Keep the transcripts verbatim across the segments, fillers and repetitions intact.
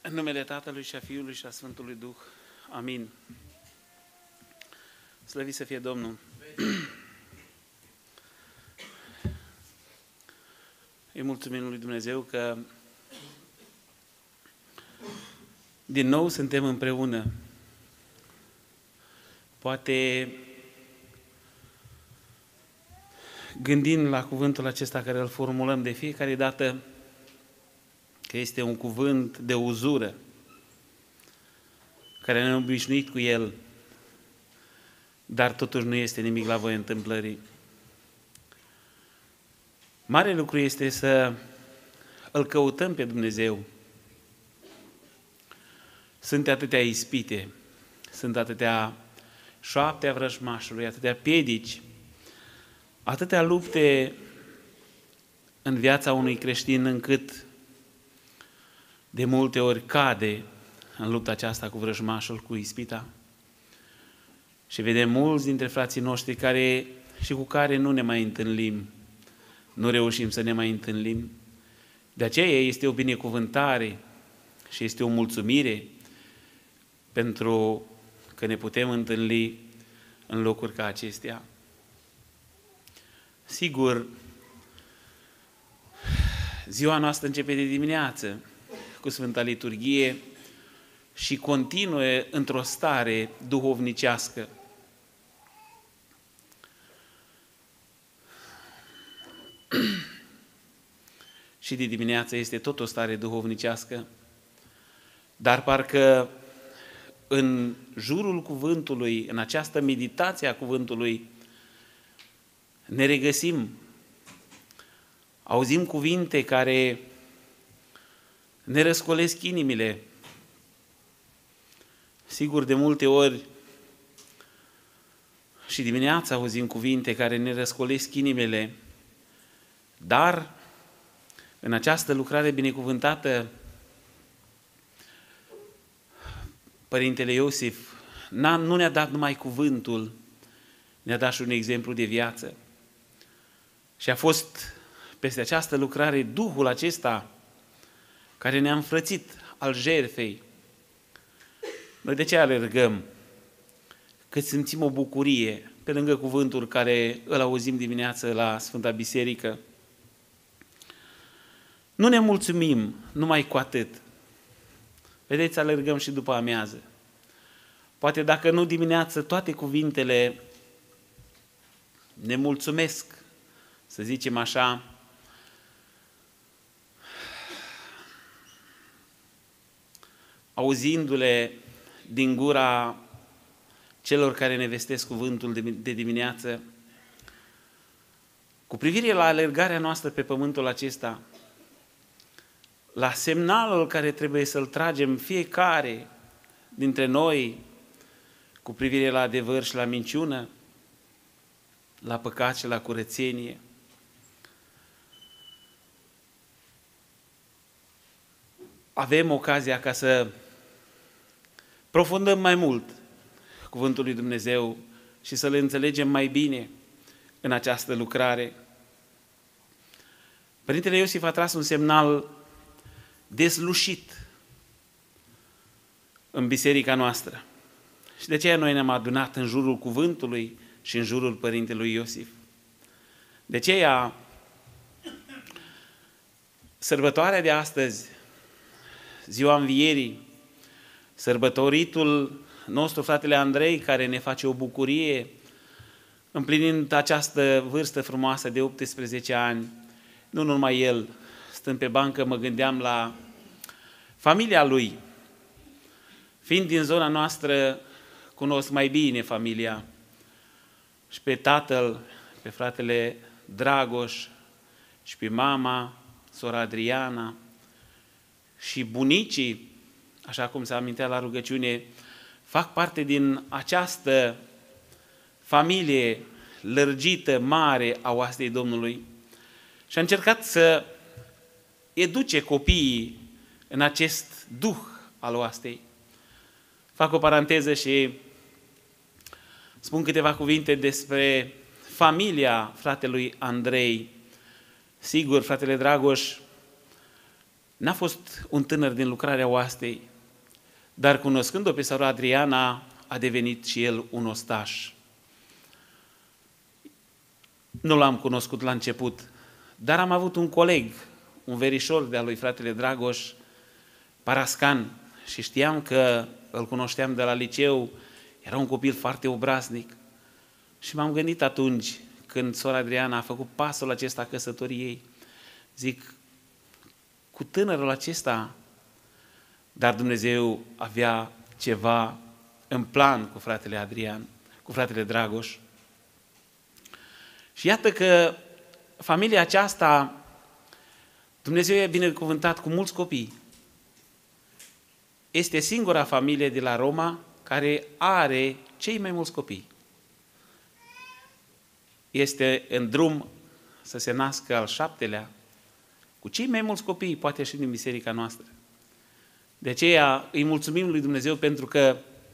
În numele Tatălui și a Fiului și a Sfântului Duh. Amin. Slăvit să fie Domnul. Îi mulțumim lui Dumnezeu că din nou suntem împreună. Poate gândind la cuvântul acesta care îl formulăm de fiecare dată, că este un cuvânt de uzură, care ne-am obișnuit cu el, dar totuși nu este nimic la voia întâmplării. Mare lucru este să îl căutăm pe Dumnezeu. Sunt atâtea ispite, sunt atâtea șoapte a vrăjmașului, atâtea piedici, atâtea lupte în viața unui creștin încât de multe ori cade în lupta aceasta cu vrăjmașul, cu ispita. Și vedem mulți dintre frații noștri care și cu care nu ne mai întâlnim, nu reușim să ne mai întâlnim. De aceea este o binecuvântare și este o mulțumire pentru că ne putem întâlni în locuri ca acestea. Sigur, ziua noastră începe de dimineață cu Sfânta Liturghie și continuă într-o stare duhovnicească. Și de dimineață este tot o stare duhovnicească, dar parcă în jurul cuvântului, în această meditație a cuvântului, ne regăsim, auzim cuvinte care ne răscolesc inimile. Sigur, de multe ori și dimineața auzim cuvinte care ne răscolesc inimile, dar în această lucrare binecuvântată, Părintele Iosif nu ne-a dat numai cuvântul, ne-a dat și un exemplu de viață. Și a fost peste această lucrare Duhul acesta care ne-a înfrățit al jertfei. Noi de ce alergăm? Că simțim o bucurie pe lângă cuvântul care îl auzim dimineață la Sfânta Biserică. Nu ne mulțumim numai cu atât. Vedeți, alergăm și după amiază. Poate dacă nu dimineață, toate cuvintele ne mulțumesc, să zicem așa, auzindu-le din gura celor care ne vestesc cuvântul de dimineață, cu privire la alergarea noastră pe pământul acesta, la semnalul care trebuie să-l tragem fiecare dintre noi cu privire la adevăr și la minciună, la păcat și la curățenie. Avem ocazia ca să profundăm mai mult cuvântul lui Dumnezeu și să le înțelegem mai bine în această lucrare. Părintele Iosif a tras un semnal deslușit în biserica noastră. Și de aceea noi ne-am adunat în jurul cuvântului și în jurul Părintelui Iosif. De aceea, sărbătoarea de astăzi, ziua Învierii, sărbătoritul nostru, fratele Andrei, care ne face o bucurie, împlinind această vârstă frumoasă de optsprezece ani, nu numai el, stând pe bancă, mă gândeam la familia lui. Fiind din zona noastră, cunosc mai bine familia și pe tatăl, pe fratele Dragoș și pe mama, sora Adriana și bunicii, așa cum se amintea la rugăciune, fac parte din această familie lărgită, mare a oastei Domnului și a încercat să educe copiii în acest duh al oastei. Fac o paranteză și spun câteva cuvinte despre familia fratelui Andrei. Sigur, fratele Dragoș N-a fost un tânăr din lucrarea oastei, dar cunoscând-o pe sora Adriana, a devenit și el un ostaș. Nu l-am cunoscut la început, dar am avut un coleg, un verișor de-al lui fratele Dragoș, Parascan, și știam că îl cunoșteam de la liceu, era un copil foarte obraznic. Și m-am gândit atunci, când sora Adriana a făcut pasul acesta căsătoriei, zic, cu tânărul acesta, dar Dumnezeu avea ceva în plan cu fratele Adrian, cu fratele Dragoș. Și iată că familia aceasta, Dumnezeu i-a binecuvântat cu mulți copii. Este singura familie de la Roma care are cei mai mulți copii. Este în drum să se nască al șaptelea, cu cei mai mulți copii, poate și din biserica noastră. De aceea îi mulțumim lui Dumnezeu pentru că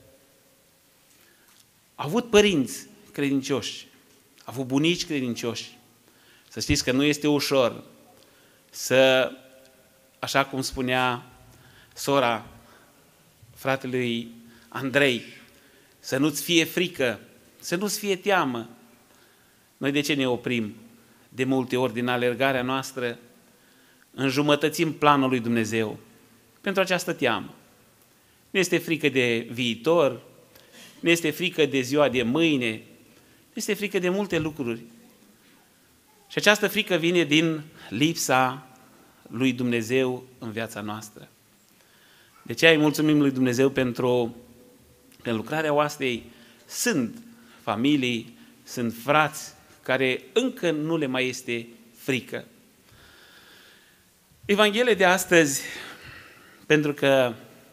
a avut părinți credincioși, a avut bunici credincioși. Să știți că nu este ușor să, așa cum spunea sora fratelui Andrei, să nu-ți fie frică, să nu-ți fie teamă. Noi de ce ne oprim? De multe ori din alergarea noastră înjumătățim planul lui Dumnezeu pentru această teamă. Nu este frică de viitor, nu este frică de ziua de mâine, nu este frică de multe lucruri. Și această frică vine din lipsa lui Dumnezeu în viața noastră. De aceea îi mulțumim lui Dumnezeu pentru că în lucrarea oastei sunt familii, sunt frați care încă nu le mai este frică. Evanghelia de astăzi, pentru că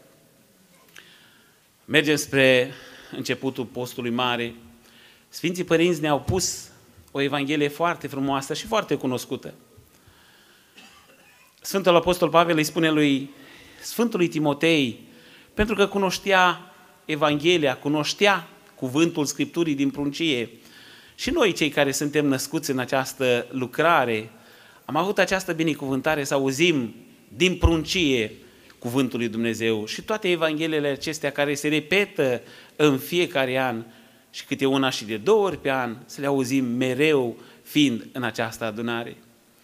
mergem spre începutul postului mare, Sfinții Părinți ne-au pus o Evanghelie foarte frumoasă și foarte cunoscută. Sfântul Apostol Pavel îi spune lui Sfântului Timotei, pentru că cunoștea Evanghelia, cunoștea cuvântul Scripturii din pruncie. Și noi, cei care suntem născuți în această lucrare, am avut această binecuvântare să auzim din pruncie cuvântul lui Dumnezeu și toate evangheliile acestea care se repetă în fiecare an și câte una și de două ori pe an, să le auzim mereu fiind în această adunare.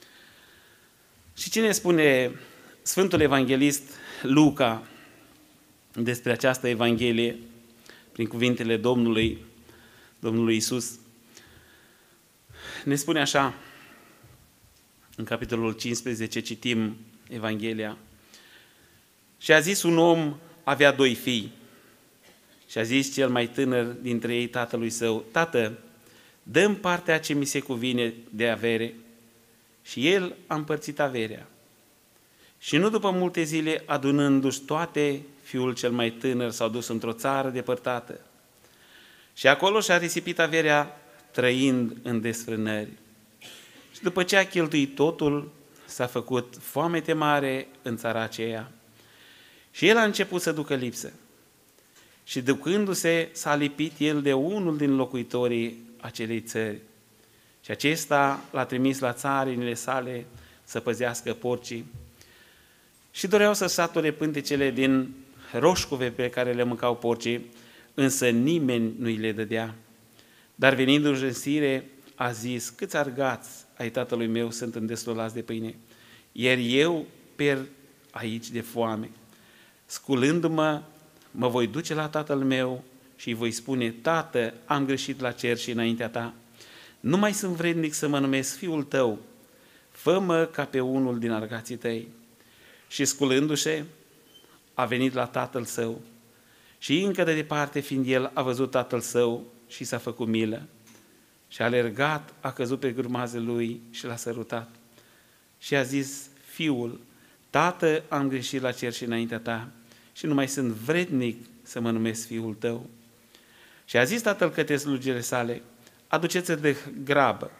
Și cine spune Sfântul Evanghelist Luca despre această Evanghelie prin cuvintele Domnului, Domnului Iisus? Ne spune așa, în capitolul cincisprezece citim Evanghelia. Și a zis un om, avea doi fii, și a zis cel mai tânăr dintre ei tatălui său, Tată, dă-mi partea ce mi se cuvine de avere. Și el a împărțit averea. Și nu după multe zile, adunându-și toate, fiul cel mai tânăr s-a dus într-o țară depărtată. Și acolo și-a risipit averea, trăind în desfrânări. Și după ce a cheltuit totul, s-a făcut foamete mare în țara aceea. Și el a început să ducă lipsă. Și ducându-se, s-a lipit el de unul din locuitorii acelei țări. Și acesta l-a trimis la țarinile sale să păzească porcii. Și doreau să sature pântecele din roșcove pe care le mâncau porcii, însă nimeni nu îi le dădea. Dar venindu-și în sire, a zis, câți argați ai tatălui meu sunt îndestulați de pâine, iar eu per aici de foame. Sculându-mă, mă voi duce la tatăl meu și îi voi spune, Tată, am greșit la cer și înaintea ta. Nu mai sunt vrednic să mă numesc fiul tău, fă-mă ca pe unul din argații tăi. Și sculându-se, a venit la tatăl său și încă de departe, fiind el, a văzut tatăl său și s-a făcut milă. Și a alergat, a căzut pe grumazul lui și l-a sărutat. Și a zis, fiul, Tată, am greșit la cer și înaintea ta și nu mai sunt vrednic să mă numesc fiul tău. Și a zis tatăl către slugile sale, aduceți de grabă,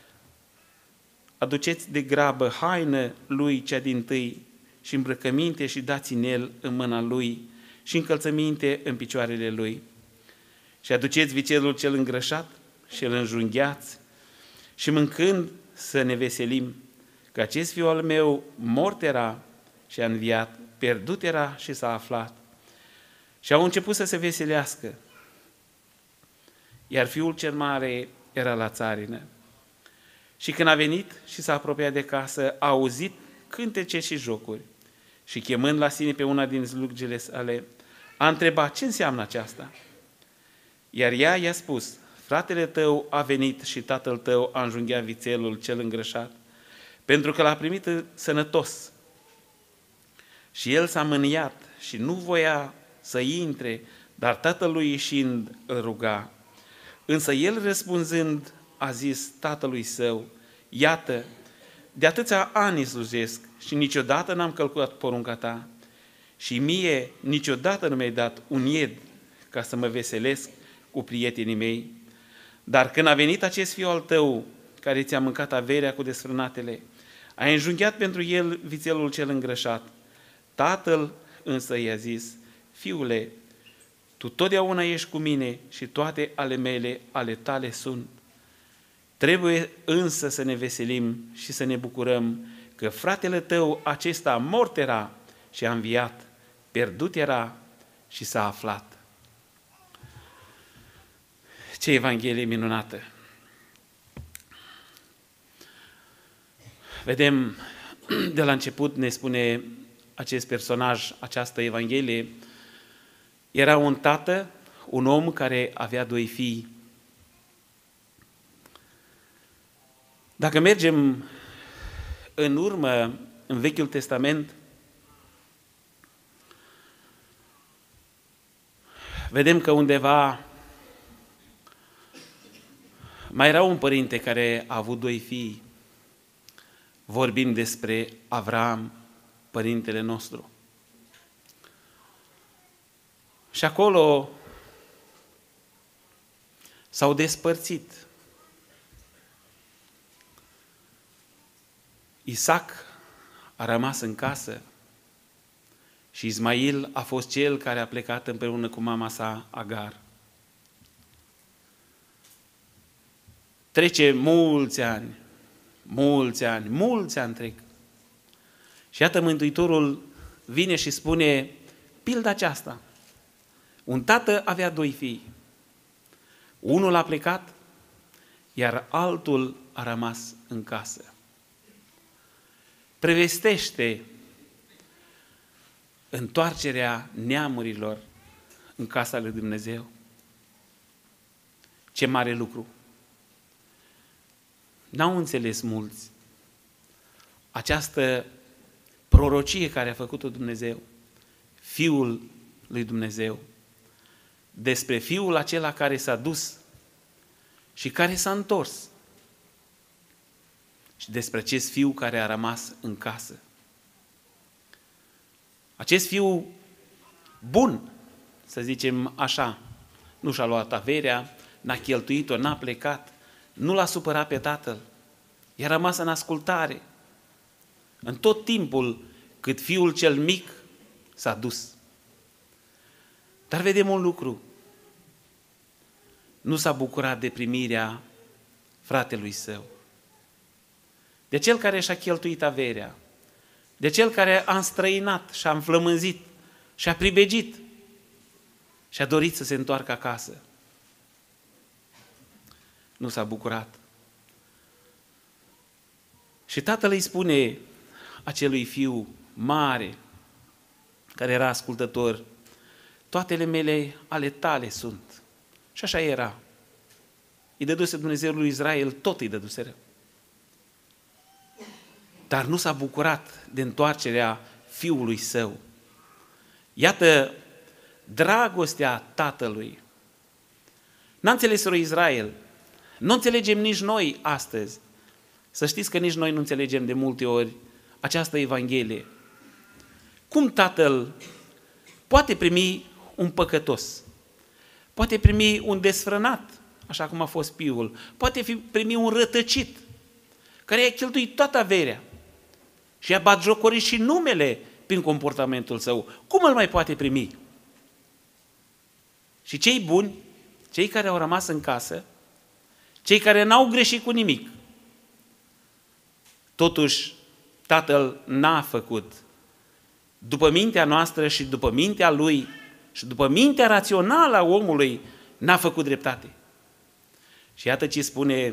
aduceți de grabă haină lui cea dintâi și îmbrăcăminte și dați în el în mâna lui și încălțăminte în picioarele lui. Și aduceți vițelul cel îngrășat și îl înjunghiați și mâncând să ne veselim, că acest fiu al meu mort era și a înviat, pierdut era și s-a aflat. Și au început să se veselească, iar fiul cel mare era la țarină. Și când a venit și s-a apropiat de casă, a auzit cântece și jocuri. Și chemând la sine pe una din slugile sale, a întrebat ce înseamnă aceasta. Iar ea i-a spus, fratele tău a venit și tatăl tău a înjunghiat vițelul cel îngrășat, pentru că l-a primit sănătos. Și el s-a mâniat și nu voia să intre, dar tatălui ieșind îl ruga. Însă el răspunzând a zis tatălui său, iată, de atâția ani slujesc și niciodată n-am călcat porunca ta și mie niciodată nu mi-ai dat un ied ca să mă veselesc cu prietenii mei. Dar când a venit acest fiu al tău, care ți-a mâncat averea cu desfrânatele, ai înjunghiat pentru el vițelul cel îngrășat. Tatăl însă i-a zis, fiule, tu totdeauna ești cu mine și toate ale mele, ale tale sunt. Trebuie însă să ne veselim și să ne bucurăm că fratele tău acesta mort era și a înviat, pierdut era și s-a aflat. Ce Evanghelie minunată! Vedem, de la început ne spune acest personaj, această Evanghelie, era un tată, un om care avea doi fii. Dacă mergem în urmă, în Vechiul Testament, vedem că undeva mai era un părinte care a avut doi fii. Vorbim despre Avram, părintele nostru. Și acolo s-au despărțit. Isaac a rămas în casă și Ismail a fost cel care a plecat împreună cu mama sa, Agar. Trece mulți ani, mulți ani, mulți ani trec. Și iată Mântuitorul vine și spune pilda aceasta. Un tată avea doi fii. Unul a plecat, iar altul a rămas în casă. Prevestește întoarcerea neamurilor în casa lui Dumnezeu. Ce mare lucru! N-au înțeles mulți această prorocie care a făcut-o Dumnezeu, Fiul lui Dumnezeu, despre Fiul acela care s-a dus și care s-a întors și despre acest Fiu care a rămas în casă. Acest Fiu bun, să zicem așa, nu și-a luat averea, n-a cheltuit-o, n-a plecat, nu l-a supărat pe tatăl, i-a rămas în ascultare în tot timpul cât fiul cel mic s-a dus. Dar vedem un lucru, nu s-a bucurat de primirea fratelui său, de cel care și-a cheltuit averea, de cel care a înstrăinat și a înflămânzit și a pribegit și a dorit să se întoarcă acasă. Nu s-a bucurat. Și tatăl îi spune acelui fiu mare, care era ascultător, toatele mele ale tale sunt. Și așa era. Îi dăduse Dumnezeu lui Israel, tot îi dăduse. Dar nu s-a bucurat de întoarcerea fiului său. Iată dragostea tatălui. N-a înțeles-o Israel. Nu înțelegem nici noi astăzi. Să știți că nici noi nu înțelegem de multe ori această Evanghelie. Cum tatăl poate primi un păcătos? Poate primi un desfrânat, așa cum a fost fiul. Poate fi primi un rătăcit, care i-a cheltuit toată averea și a batjocorit și numele prin comportamentul său. Cum îl mai poate primi? Și cei buni, cei care au rămas în casă, cei care n-au greșit cu nimic, totuși tatăl n-a făcut după mintea noastră și după mintea lui și după mintea rațională a omului, n-a făcut dreptate. Și iată ce spune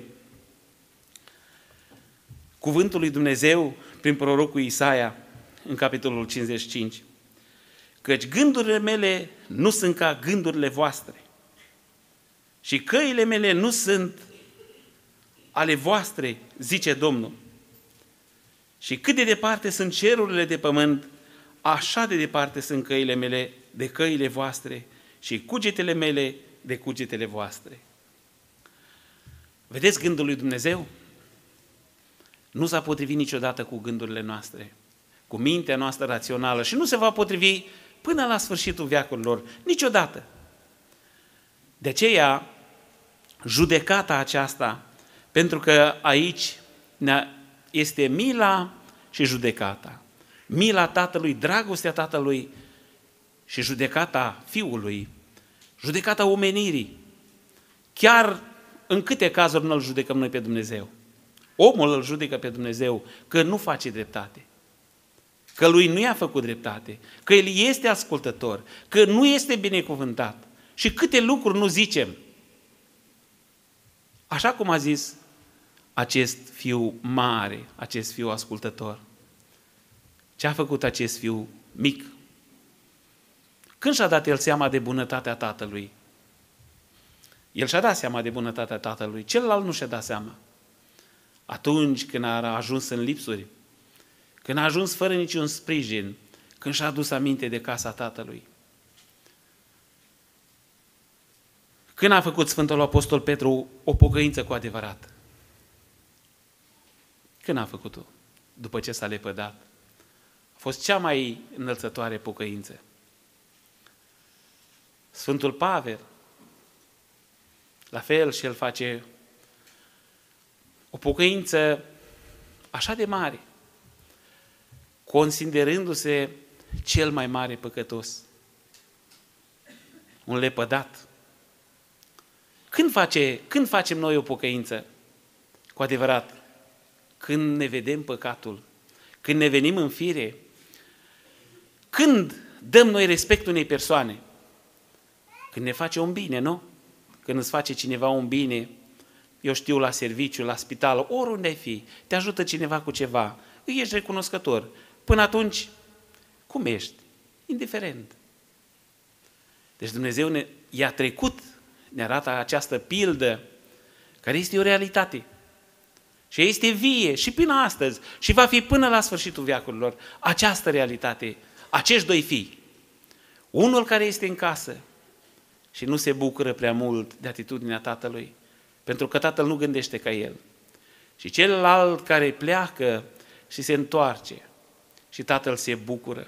cuvântul lui Dumnezeu prin prorocul Isaia în capitolul cincizeci și cinci. Căci gândurile mele nu sunt ca gândurile voastre și căile mele nu sunt ale voastre, zice Domnul. Și cât de departe sunt cerurile de pământ, așa de departe sunt căile mele de căile voastre și cugetele mele de cugetele voastre. Vedeți gândul lui Dumnezeu? Nu s-a potrivit niciodată cu gândurile noastre, cu mintea noastră rațională și nu se va potrivi până la sfârșitul veacurilor, niciodată. De aceea, judecata aceasta, pentru că aici este mila și judecata. Mila Tatălui, dragostea Tatălui și judecata Fiului, judecata omenirii. Chiar în câte cazuri nu îl judecăm noi pe Dumnezeu? Omul îl judecă pe Dumnezeu că nu face dreptate, că lui nu i-a făcut dreptate, că el este ascultător, că nu este binecuvântat. Și câte lucruri nu zicem. Așa cum a zis acest fiu mare, acest fiu ascultător. Ce a făcut acest fiu mic? Când și-a dat el seama de bunătatea tatălui? El și-a dat seama de bunătatea tatălui, celălalt nu și-a dat seama. Atunci când a ajuns în lipsuri, când a ajuns fără niciun sprijin, când și-a adus aminte de casa tatălui. Când a făcut Sfântul Apostol Petru o pocăință cu adevărat? Când a făcut-o? După ce s-a lepădat. A fost cea mai înălțătoare pocăință. Sfântul Pavel, la fel și el face o pocăință așa de mare, considerându-se cel mai mare păcătos, un lepădat. Când, face, când facem noi o pocăință cu adevărat? Când ne vedem păcatul, când ne venim în fire, când dăm noi respect unei persoane, când ne face un bine, nu? Când îți face cineva un bine, eu știu, la serviciu, la spital, oriunde ai fi, te ajută cineva cu ceva, îi ești recunoscător. Până atunci, cum ești? Indiferent. Deci Dumnezeu ne, i-a trecut, ne arată această pildă, care este o realitate. Și este vie și până astăzi și va fi până la sfârșitul veacurilor această realitate, acești doi fii. Unul care este în casă și nu se bucură prea mult de atitudinea tatălui, pentru că tatăl nu gândește ca el. Și celălalt care pleacă și se întoarce și tatăl se bucură.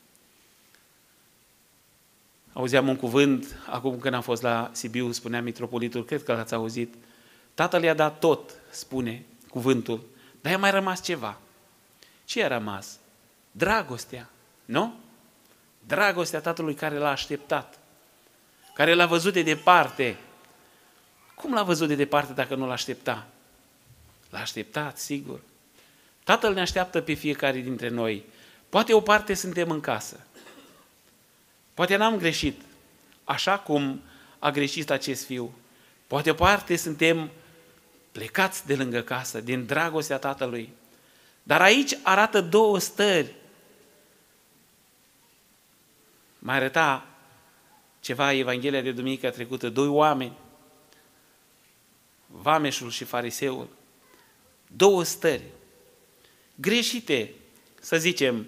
Auzeam un cuvânt, acum când am fost la Sibiu, spunea mitropolitul, cred că l-ați auzit, tatăl i-a dat tot, spune cuvântul, dar i-a mai rămas ceva. Ce a rămas? Dragostea, nu? Dragostea tatălui care l-a așteptat, care l-a văzut de departe. Cum l-a văzut de departe dacă nu l-a aștepta? L-a așteptat, sigur. Tatăl ne așteaptă pe fiecare dintre noi. Poate o parte suntem în casă. Poate n-am greșit, așa cum a greșit acest fiu. Poate o parte suntem plecați de lângă casă, din dragostea tatălui. Dar aici arată două stări. Mai arăta ceva Evanghelia de duminica trecută, doi oameni, vameșul și fariseul, două stări greșite, să zicem.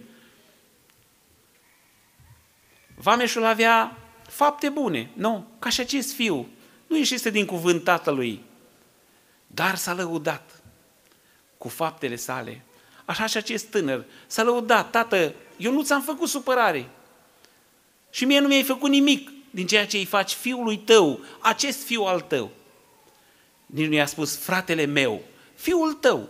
Vameșul avea fapte bune, nu, ca și acest fiu, nu ieșise din cuvânt tatălui, dar s-a lăudat cu faptele sale. Așa și acest tânăr s-a lăudat, tată, eu nu ți-am făcut supărare și mie nu mi-ai făcut nimic din ceea ce îi faci fiului tău, acest fiu al tău. Nici nu i-a spus fratele meu, fiul tău.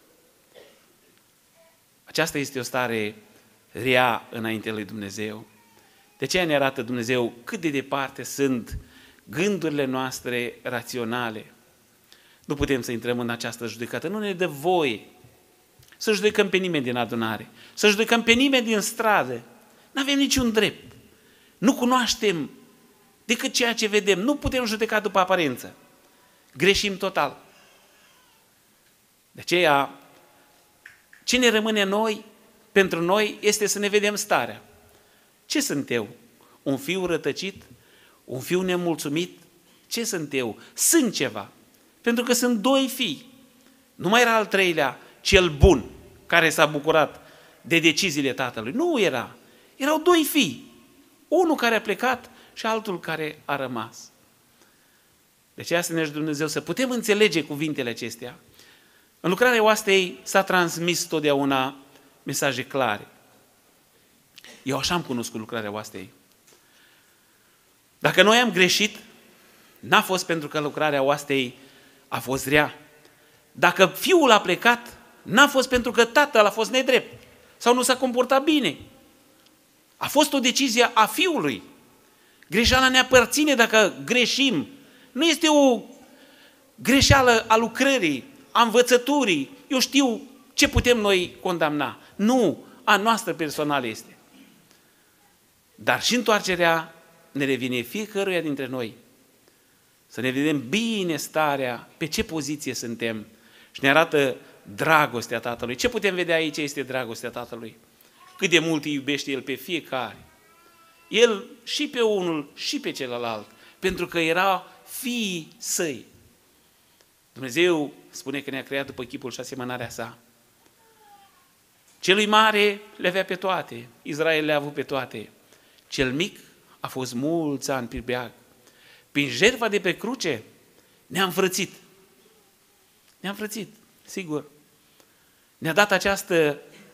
Aceasta este o stare rea înaintea lui Dumnezeu. De aceea ne arată Dumnezeu cât de departe sunt gândurile noastre raționale. Nu putem să intrăm în această judecată, nu ne dă voie să judecăm pe nimeni din adunare, să judecăm pe nimeni din stradă, nu avem niciun drept. Nu cunoaștem decât ceea ce vedem. Nu putem judeca după aparență. Greșim total. De aceea, ce ne rămâne noi, pentru noi, este să ne vedem starea. Ce sunt eu? Un fiu rătăcit? Un fiu nemulțumit? Ce sunt eu? Sunt ceva. Pentru că sunt doi fii. Nu mai era al treilea, cel bun, care s-a bucurat de deciziile tatălui. Nu era. Erau doi fii. Unul care a plecat și altul care a rămas. De aceea să ne ajute Dumnezeu să putem înțelege cuvintele acestea. În lucrarea oastei s-a transmis totdeauna mesaje clare. Eu așa am cunoscut lucrarea oastei. Dacă noi am greșit, n-a fost pentru că lucrarea oastei a fost rea. Dacă fiul a plecat, n-a fost pentru că tatăl a fost nedrept sau nu s-a comportat bine. A fost o decizie a fiului. Greșeala ne aparține dacă greșim. Nu este o greșeală a lucrării, a învățăturii. Eu știu ce putem noi condamna. Nu, a noastră personală este. Dar și întoarcerea ne revine fiecăruia dintre noi. Să ne vedem bine starea, pe ce poziție suntem. Și ne arată dragostea Tatălui. Ce putem vedea aici este dragostea Tatălui. Cât de mult îi iubește El pe fiecare. El și pe unul și pe celălalt. Pentru că erau fiii săi. Dumnezeu spune că ne-a creat după chipul și asemănarea sa. Celui mare le avea pe toate. Israel le-a avut pe toate. Cel mic a fost mulți ani pe beag. Prin jertfa de pe cruce ne-a înfrățit. Ne-a înfrățit, sigur. Ne-a dat această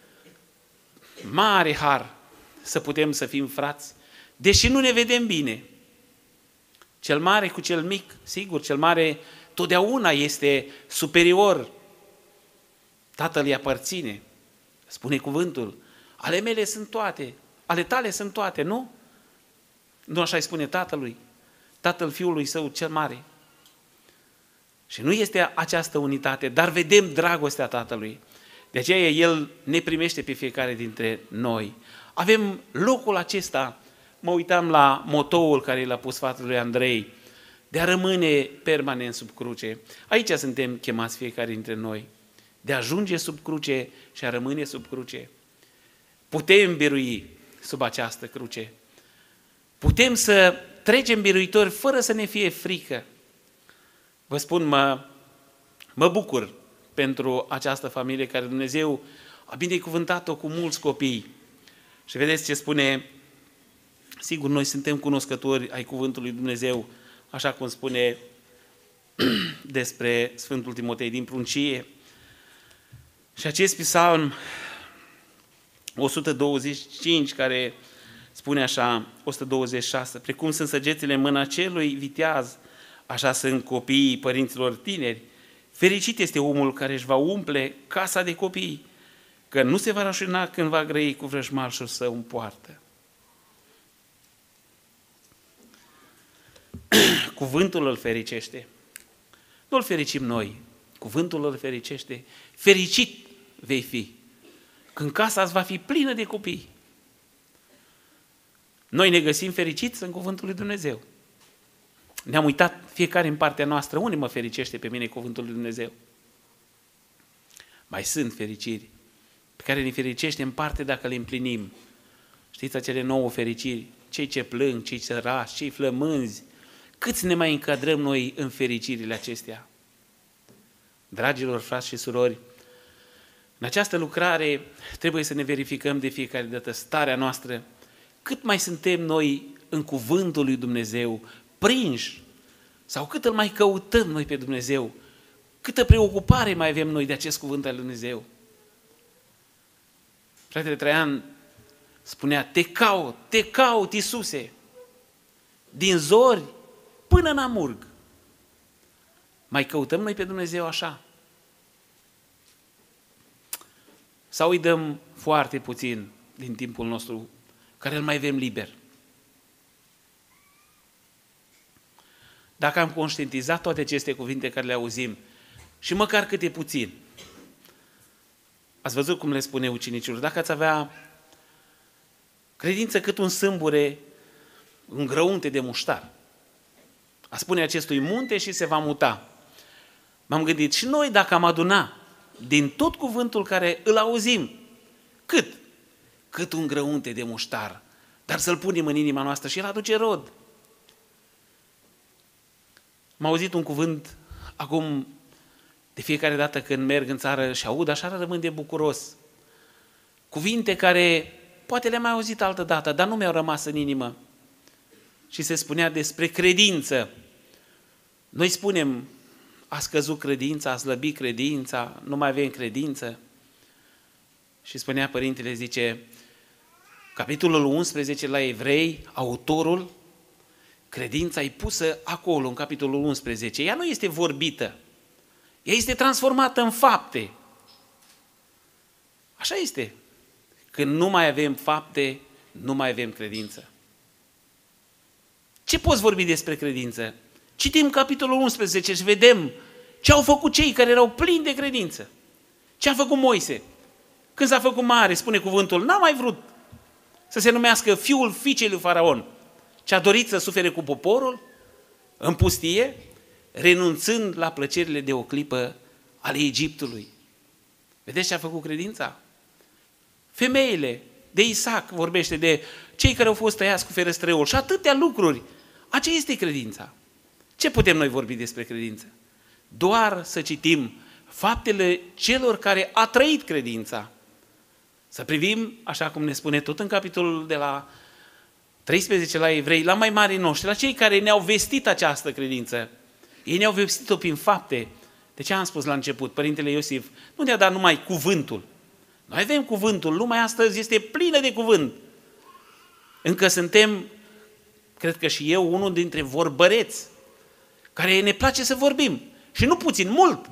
mare har să putem să fim frați, deși nu ne vedem bine. Cel mare cu cel mic, sigur, cel mare totdeauna este superior. Tatăl îi aparține, spune cuvântul. Ale mele sunt toate, ale tale sunt toate, nu? Nu așa îi spune tatălui, tatăl fiului său cel mare. Și nu este această unitate, dar vedem dragostea tatălui. De aceea el ne primește pe fiecare dintre noi. Avem locul acesta, mă uitam la motoul care l-a pus fratele lui Andrei, de a rămâne permanent sub cruce. Aici suntem chemați fiecare dintre noi, de a ajunge sub cruce și a rămâne sub cruce. Putem birui sub această cruce. Putem să trecem biruitori fără să ne fie frică. Vă spun, mă, mă bucur pentru această familie care Dumnezeu a binecuvântat-o cu mulți copii. Și vedeți ce spune, sigur, noi suntem cunoscători ai cuvântului Dumnezeu, așa cum spune despre Sfântul Timotei din pruncie. Și acest psalm o sută douăzeci și cinci, care spune așa, o sută douăzeci și șase, precum sunt săgețile în mâna celui viteaz, așa sunt copiii părinților tineri. Fericit este omul care își va umple casa de copii, că nu se va rușina când va grăi cu vrăjmașul său în poartă. Cuvântul îl fericește. Nu îl fericim noi, cuvântul îl fericește. Fericit vei fi când casa îți va fi plină de copii. Noi ne găsim fericiți în cuvântul lui Dumnezeu. Ne-am uitat fiecare în partea noastră. Unde mă fericește pe mine cuvântul lui Dumnezeu? Mai sunt fericiri pe care ne fericește în parte dacă le împlinim. Știți acele nouă fericiri? Cei ce plâng, cei ce rași, cei flămânzi. Câți ne mai încadrăm noi în fericirile acestea? Dragilor frați și surori, în această lucrare trebuie să ne verificăm de fiecare dată starea noastră. Cât mai suntem noi în cuvântul lui Dumnezeu, prinși, sau cât îl mai căutăm noi pe Dumnezeu, câtă preocupare mai avem noi de acest cuvânt al lui Dumnezeu. Fratele Traian spunea, te caut, te caut, Iisuse, din zori până în amurg. Mai căutăm noi pe Dumnezeu așa? Sau îi dăm foarte puțin din timpul nostru care îl mai avem liber? Dacă am conștientizat toate aceste cuvinte care le auzim, și măcar câte puțin, ați văzut cum le spune ucenicilor, dacă ați avea Credință cât un sâmbure îngrăunte de muștar. A spune acestui munte și se va muta. M-am gândit, și noi dacă am aduna din tot cuvântul care îl auzim, cât? Cât un grăunte de muștar, dar să-l punem în inima noastră și el aduce rod. Am auzit un cuvânt acum, de fiecare dată când merg în țară și aud, așa rămân de bucuros. Cuvinte care poate le-am mai auzit altă dată, dar nu mi-au rămas în inimă. Și se spunea despre credință. Noi spunem, a scăzut credința, a slăbit credința, nu mai avem credință. Și spunea părintele, zice, capitolul unsprezece la Evrei, autorul, credința e pusă acolo, în capitolul unsprezece. Ea nu este vorbită, ea este transformată în fapte. Așa este. Când nu mai avem fapte, nu mai avem credință. Ce poți vorbi despre credință? Citim capitolul unsprezece și vedem ce au făcut cei care erau plini de credință. Ce a făcut Moise? Când s-a făcut mare, spune cuvântul, n-a mai vrut să se numească fiul fiicei lui Faraon, ci a dorit să sufere cu poporul în pustie, renunțând la plăcerile de o clipă ale Egiptului. Vedeți ce a făcut credința? Femeile de Isaac vorbește de cei care au fost tăiați cu ferăstrăul și atâtea lucruri. Aceea este credința. Ce putem noi vorbi despre credință? Doar să citim faptele celor care a trăit credința. Să privim, așa cum ne spune tot în capitolul de la treisprezece la Evrei, la mai marii noștri, la cei care ne-au vestit această credință. Ei ne-au vestit-o prin fapte. De ce am spus la început? Părintele Iosif nu ne-a dat numai cuvântul. Noi avem cuvântul, lumea astăzi este plină de cuvânt. Încă suntem, cred că și eu, unul dintre vorbăreți, care ne place să vorbim. Și nu puțin, mult.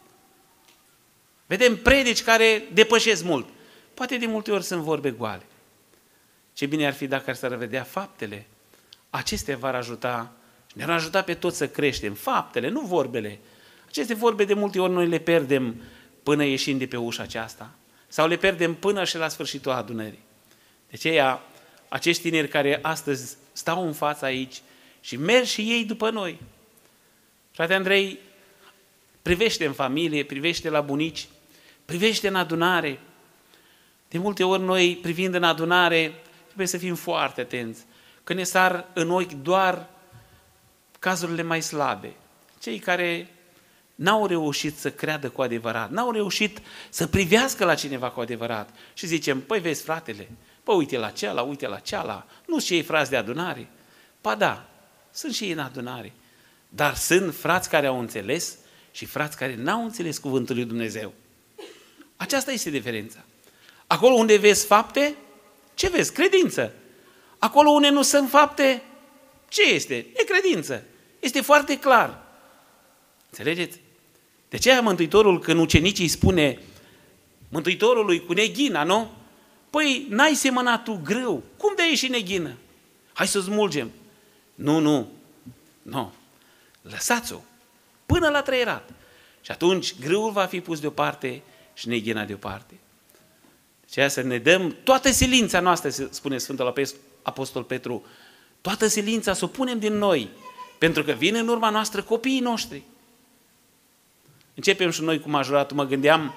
Vedem predici care depășesc mult. Poate de multe ori sunt vorbe goale. Ce bine ar fi dacă ar să vedea faptele. Acestea v-ar ajuta și ne-ar ajuta pe toți să creștem. Faptele, nu vorbele. Aceste vorbe de multe ori noi le pierdem până ieșim de pe ușa aceasta. Sau le pierdem până și la sfârșitul adunării. De aceea, acești tineri care astăzi stau în fața aici și merg și ei după noi. Frate Andrei, privește în familie, privește la bunici, privește în adunare. De multe ori noi, privind în adunare, trebuie să fim foarte atenți, că ne sar în ochi doar cazurile mai slabe. Cei care n-au reușit să creadă cu adevărat, n-au reușit să privească la cineva cu adevărat. Și zicem, păi vezi fratele, păi uite la ceala, uite la ceala, nu și ei frați de adunare? Pa da, sunt și ei în adunare, dar sunt frați care au înțeles și frați care n-au înțeles cuvântul lui Dumnezeu. Aceasta este diferența. Acolo unde vezi fapte, ce vezi? Credință. Acolo unde nu sunt fapte, ce este? Necredință. Este foarte clar. Înțelegeți? De aceea Mântuitorul, când ucenicii îi spune Mântuitorului cu neghina, nu? Păi, n-ai semănat tu grâu. Cum de-ai ieșit neghină? Hai să o smulgem. Nu, nu, nu. Lăsați-o până la trăierat. Și atunci grâul va fi pus deoparte și neghina deoparte. De aceea să ne dăm toată silința noastră, spune Sfântul Apostol Petru, toată silința să o punem din noi, pentru că vin în urma noastră copiii noștri. Începem și noi cu majoratul, mă gândeam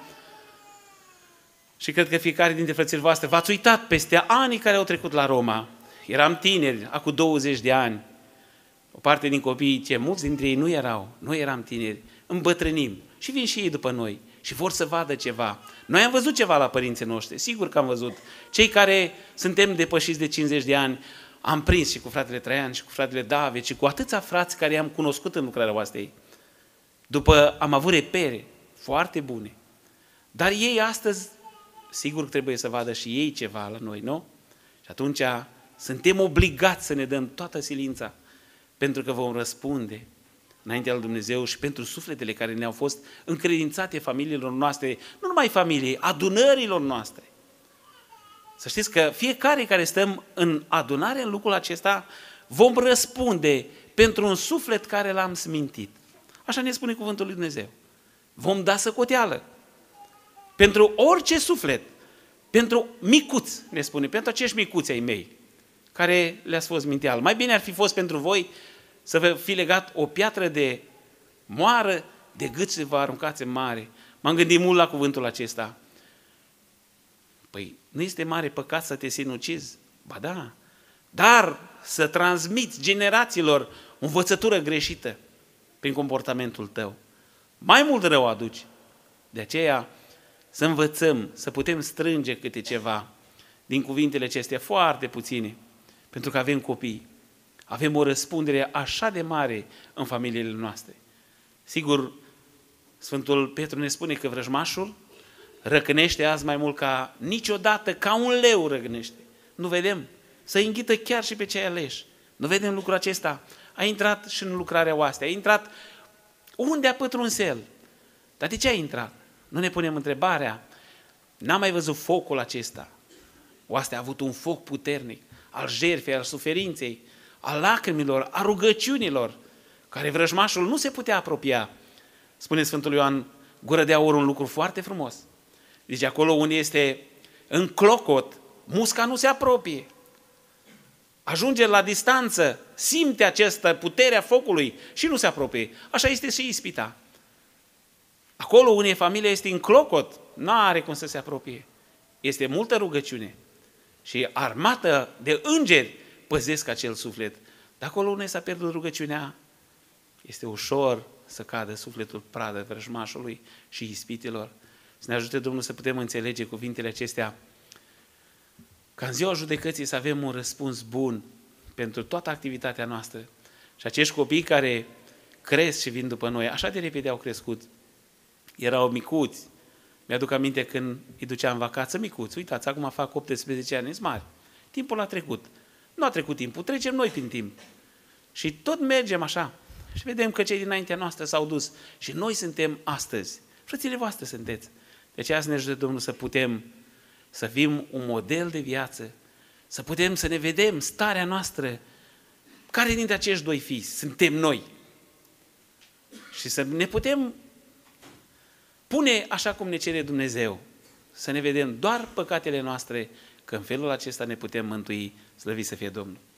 și cred că fiecare dintre frățile voastre v-ați uitat peste anii care au trecut la Roma. Eram tineri, acum douăzeci de ani. O parte din copiii, ce mulți dintre ei nu erau, noi eram tineri, îmbătrânim și vin și ei după noi și vor să vadă ceva. Noi am văzut ceva la părinții noștri, sigur că am văzut. Cei care suntem depășiți de cincizeci de ani, am prins și cu fratele Traian și cu fratele David și cu atâția frați care i-am cunoscut în lucrarea voastră. După am avut repere foarte bune. Dar ei astăzi, sigur că trebuie să vadă și ei ceva la noi, nu? Și atunci suntem obligați să ne dăm toată silința, pentru că vom răspunde înaintea lui Dumnezeu și pentru sufletele care ne-au fost încredințate familiilor noastre, nu numai familiei, adunărilor noastre. Să știți că fiecare care stăm în adunare în lucrul acesta, vom răspunde pentru un suflet care l-am smintit. Așa ne spune cuvântul lui Dumnezeu. Vom da socoteală pentru orice suflet Pentru micuți, ne spune, pentru acești micuți ai mei, care le-ați fost minteal. Mai bine ar fi fost pentru voi să vă fi legat o piatră de moară de gât și vă aruncați în mare. M-am gândit mult la cuvântul acesta. Păi, nu este mare păcat să te sinucizi? Ba da, dar să transmiți generațiilor o învățătură greșită prin comportamentul tău. Mai mult rău aduci. De aceea să învățăm, să putem strânge câte ceva din cuvintele acestea, foarte puține, pentru că avem copii. Avem o răspundere așa de mare în familiile noastre. Sigur, Sfântul Petru ne spune că vrăjmașul răcnește azi mai mult ca niciodată, ca un leu răcnește. Nu vedem? Să înghită chiar și pe cei aleși. Nu vedem lucrul acesta? A intrat și în lucrarea oastea, a intrat unde a pătruns el. Dar de ce a intrat? Nu ne punem întrebarea. N-am mai văzut focul acesta. Oastea a avut un foc puternic al jertfei, al suferinței, al lacrimilor, a rugăciunilor, care vrăjmașul nu se putea apropia. Spune Sfântul Ioan Gură de Aur un lucru foarte frumos. Deci acolo unde este în clocot, musca nu se apropie. Ajunge la distanță, simte această putere a focului și nu se apropie. Așa este și ispita. Acolo unde familia este în clocot, nu are cum să se apropie. Este multă rugăciune și armată de îngeri păzesc acel suflet. Dar acolo unde s-a pierdut rugăciunea, este ușor să cadă sufletul pradă vrăjmașului și ispitelor. Să ne ajute Domnul să putem înțelege cuvintele acestea, ca în ziua judecății să avem un răspuns bun pentru toată activitatea noastră. Și acești copii care cresc și vin după noi, așa de repede au crescut, erau micuți. Mi-aduc aminte când îi duceam în vacanță micuți. Uitați, acum fac optsprezece ani, sunt mari. Timpul a trecut. Nu a trecut timpul, trecem noi prin timp. Și tot mergem așa. Și vedem că cei dinaintea noastră s-au dus. Și noi suntem astăzi. Frățile voastre sunteți. De aceea să ne ajute Domnul să putem să fim un model de viață, să putem să ne vedem starea noastră. Care dintre acești doi fii suntem noi? Și să ne putem pune așa cum ne cere Dumnezeu, să ne vedem doar păcatele noastre, că în felul acesta ne putem mântui, slăvit să fie Domnul.